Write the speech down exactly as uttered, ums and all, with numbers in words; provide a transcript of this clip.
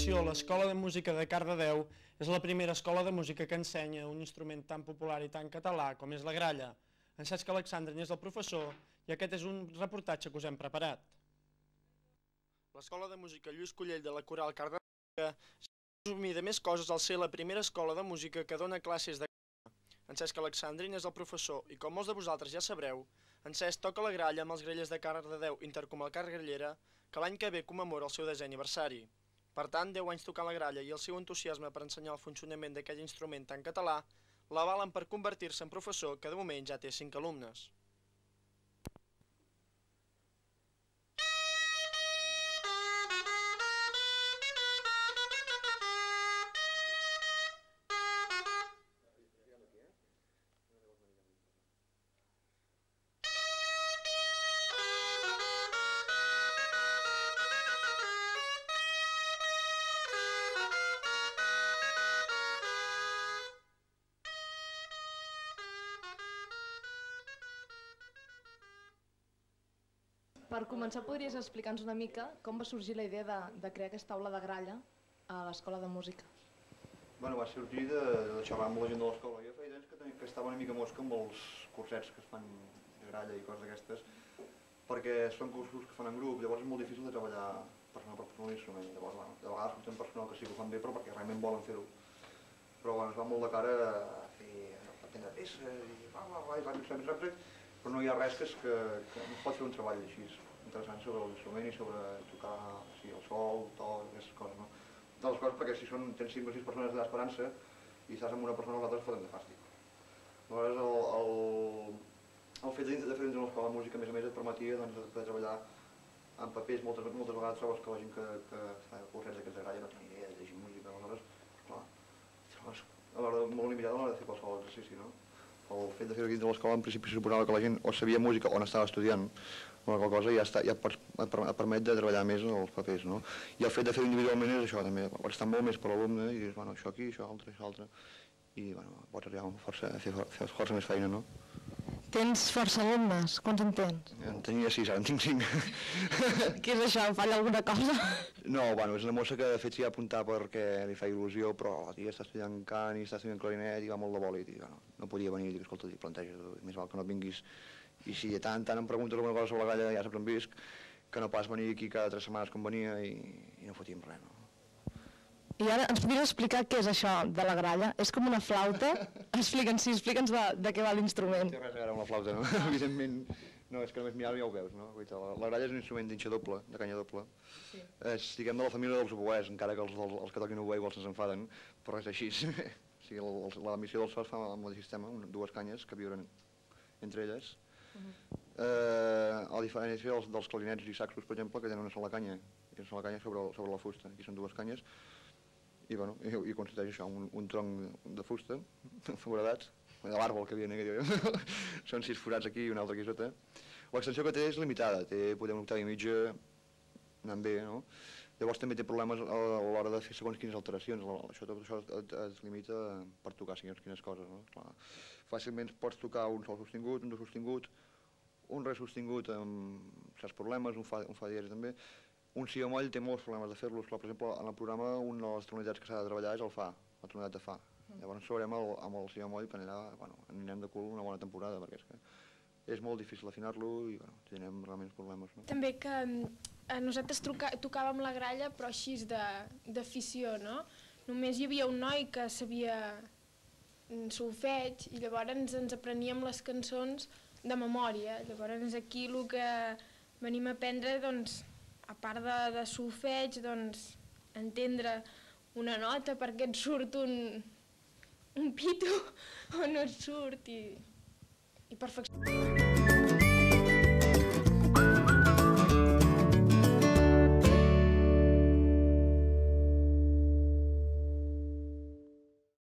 informació, l'Escola de Música de Cardedeu és la primera escola de música que ensenya un instrument tan popular i tan català com és la gralla. En Cesc Alexandre n'és el professor i aquest és un reportatge que us hem preparat. L'Escola de Música Lluís Collell de la Coral Cardedeu s'ha resumit de més coses al ser la primera escola de música que dona classes de gralla. En Cesc Alexandre n'és el professor i com molts de vosaltres ja sabreu, en Cesc toca la gralla amb els grallers de Cardedeu Intercomarcal Grallera, que l'any que ve commemora el seu desè aniversari. Per tant, deu anys tocant la gralla i el seu entusiasme per ensenyar el funcionament d'aquest instrument tan català l'avalen per convertir-se en professor, que de moment ja té cinc alumnes. Per començar, podries explicar-nos una mica com va sorgir la idea de, de crear aquesta aula de gralla a l'Escola de Música? Bueno, va sorgir de, de xerrar amb la gent de l'escola. Jo feia temps que, tenia, que estava una mica mosca amb els cursets que es fan de gralla i coses d'aquestes, perquè són cursos que fan en grup, llavors és molt difícil de treballar personal per personal l'instrument. Llavors, bueno, de vegades portem personal que sí que ho fan bé, però perquè realment volen fer-ho. Però bueno, es va molt de cara a fer, a prendre peces i va, va, va, i ràpid, ràpid, ràpid, però no hi ha res que, es, que, que no es pot fer un treball així interessant sobre l'instrument i sobre tocar o sigui, el sol, el to, aquestes coses, no? De les coses perquè si són, tens cinc o sis persones d'esperança i estàs amb una persona o l'altra es foten de fàstic. Aleshores, el, el, el fet de, de fer dins de l'escola de música, a més a més, et permetia doncs, de, de treballar en papers. Moltes, moltes vegades trobes que la gent que, que fa cursets d'aquests de gralla no tenia idea de llegir música, aleshores, clar, trobes a l'hora molt limitada a l'hora de fer qualsevol exercici, no? El fet de fer-ho aquí dins de l'escola, en principi, suposava que la gent o sabia música o n'estava estudiant, o qualseva cosa ja, està, ja pots, et permet de treballar més els papers, no? I el fet de fer-ho individualment és això, també, pots estar molt més per l'alumne i dius, bueno, això aquí, això altre, això altre, i bueno, pots arribar força, a fer, fer força més feina, no? Tens força alumnes? Quants en tens? En tenia sis, ara en tinc cinc. Què és això? Falla alguna cosa? No, bueno, és una mossa que de fet s'hi ha apuntat perquè li fa il·lusió, però la tia està estudiant cant i està estudiant clarinet i va molt de bòlit i bueno, no podia venir i dic, escolta, planteja, més val que no et vinguis. I si de tant en tant em preguntes alguna cosa sobre la gralla, ja saps on visc, que no pas venir aquí cada tres setmanes com venia i, i no fotíem res, no? I ara ens podries explicar què és això de la gralla? És com una flauta? Explica'ns, sí, explica'ns de, de què va l'instrument. No té res a veure amb la flauta, no? Evidentment, no, és que només mirar ja ho veus, no? La, la gralla és un instrument d'inxa doble, de canya doble. Sí. És, diguem, de la família dels oboès, encara que els, els, els que toquin oboè igual se'ns enfaden, però és així. O sigui, el, el, la missió dels sols fa amb el sistema, dues canyes que vibren entre elles. Uh -huh. eh, a diferència dels, dels clarinets i saxos, per exemple, que tenen una sola canya, i una sola canya sobre, sobre la fusta. Aquí són dues canyes, i, bueno, i, i consisteix això, un, un tronc de fusta, foradats, de l'àrbol que havia en aquell, són sis forats aquí i un altre aquí sota. L'extensió que té és limitada, té poder una octava i mitja, anant bé, no? Llavors també té problemes a l'hora de fer segons quines alteracions, això, tot això es, es limita per tocar segons quines coses, no? Clar, fàcilment pots tocar un sol sostingut, un do sostingut, un re sostingut amb certs problemes, un fa, un fa dièse també. Un si bemoll té molts problemes de fer-los, per exemple, en el programa una de les tonalitats que s'ha de treballar és el fa, la tonalitat de fa. Mm. Llavors ens trobarem el, amb el si bemoll que allà, bueno, anirem de cul una bona temporada, perquè és que és molt difícil afinar-lo i bueno, tindrem realment problemes. No? També que eh, nosaltres truca, tocàvem la gralla, però així d'afició, no? Només hi havia un noi que sabia solfeig i llavors ens, ens apreníem les cançons de memòria. Llavors aquí el que venim a aprendre, doncs, a part de, de solfeig, doncs, entendre una nota perquè et surt un, un pito o no et surt i, i perfeccionar.